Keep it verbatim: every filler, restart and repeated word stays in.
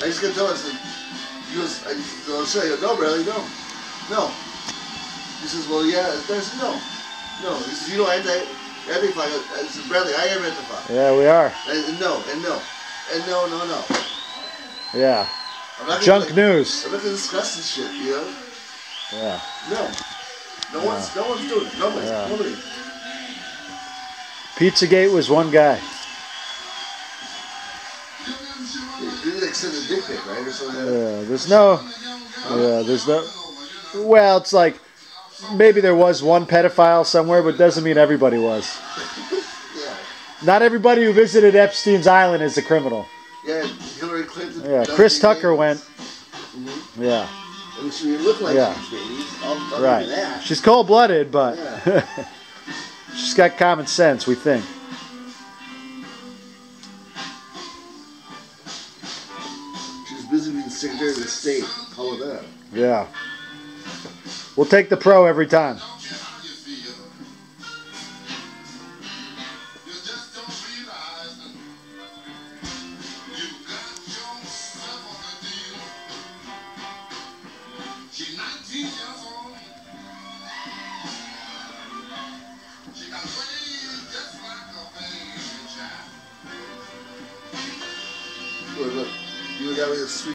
I just got to tell him, I said, he goes, I, I'll show you. No, Bradley, no. No. He says, well, yeah. I said, no. No. He says, you know, anti, anti-flag. I said, Bradley, I am anti-flag. Yeah, we are. And, and no, and no. And no, no, no. Yeah. I'm not Junk like, news. I'm not going to discuss this shit, you know? Yeah. No. No yeah. one's, no one's doing it. Nobody. Yeah. Nobody. Pizzagate was one guy. You did like send a dick pic, right, or something like that? Yeah, there's no. Huh? Yeah, there's no. Well, it's like maybe there was one pedophile somewhere, but doesn't mean everybody was. Yeah. Not everybody who visited Epstein's Island is a criminal. Yeah, Hillary Clinton. Yeah, Chris Tucker names. went. Mm-hmm. Yeah. I mean, she looked like yeah. she's babies. I'll, I'll right. that. She's cold-blooded, but yeah. she's got common sense, we think. She's busy being Secretary of the State. Call it that. Yeah. We'll take the pro every time. She's nineteen years old. She got ways just like a baby child. Look, look. You got me a sweet.